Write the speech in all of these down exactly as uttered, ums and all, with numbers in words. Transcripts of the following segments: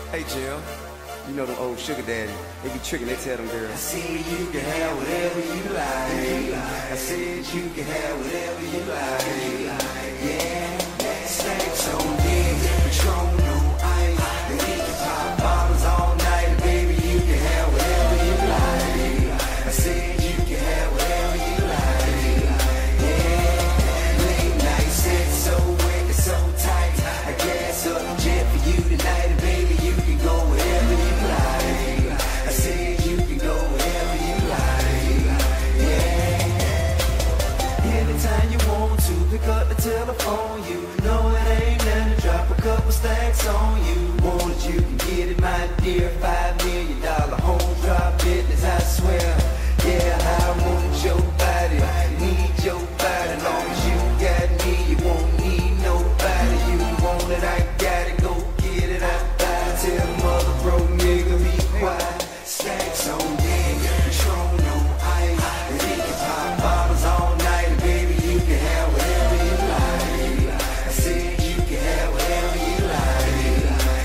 Hey Jim, you know the old sugar daddy, they be tricking, they tell them girls, I said you can have whatever you like. I said you can have whatever you like. Yeah, stacks on deck, Patron on ice, and we can pop bottles all night. Baby, you can have whatever you like. I said you can have whatever you like. Yeah, late night sex so wet and so tight. I gas up the jet for you tonight, and baby, you can go wherever you like. I said you can go wherever you like. Yeah. Anytime you want to, pick up the telephone. You know it ain't nothing to drop a couple stacks on you. Want it, you can get it, my dear. Five million dollar home drop business, I swear. Yeah, I want your body, need your body. Long as you got me, you won't need nobody. You want it, I got it, go get it, I buy it. Tell mother broke nigga be quiet. Stacks on deck, Patron on ice, and we can pop bottles all night. And baby, you can have whatever you like. I said you can have whatever you like.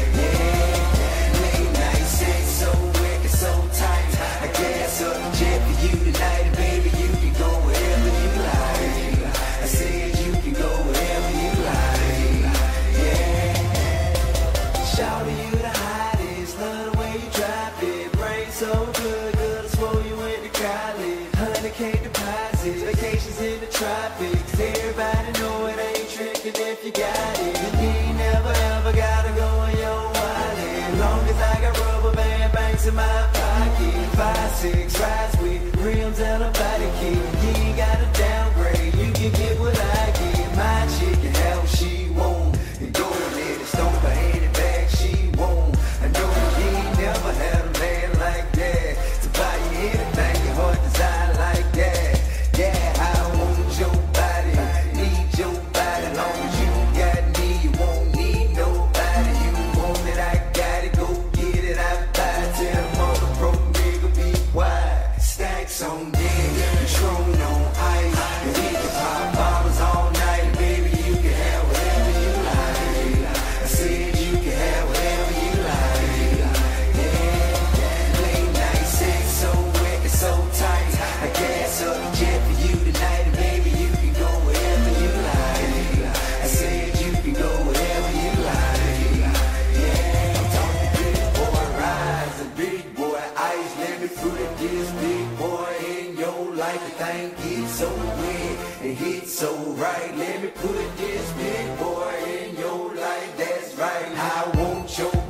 Yeah, late night sex so wet and so tight. I gas up the jet for you tonight, and baby, you can go wherever you like. I said you can go wherever you like. Yeah, shout to you the hottest, love the way you drop it. Brain so good, good, I swore you went to college. Honey K deposits, vacations in the tropics. Everybody know it ain't tricking if you got it. And you ain't never ever gotta go in your wallet. Long as I got rubber band banks in my pocket. Five, six rides with rims and a body kit. You ain't gotta downgrade, you can get what I get. My chick can have what she want, and go and let it stomp her any bag she want. I know you ain't never had a man like that to buy you anything your heart desire like that. Yeah, I want your body, need your body. Long as you got me, you won't need nobody. You want it, I got it, go get it, I buy it. Tell mother broke nigga be quiet. Stacks on deck, Patron on ice, and we can pop bottles all night. And baby, you can have whatever you like. I said you can have whatever you like. Yeah, late night sex so wet and so tight. I gas up the jet for you tonight, and baby, you can go wherever you like. I said you can go wherever you like. Yeah, I'm talking big boy rides and big boy ice. Let me put this big boy in your life. The thing gets so wet and hits so right. Let me put this big boy in your life. That's right. I want your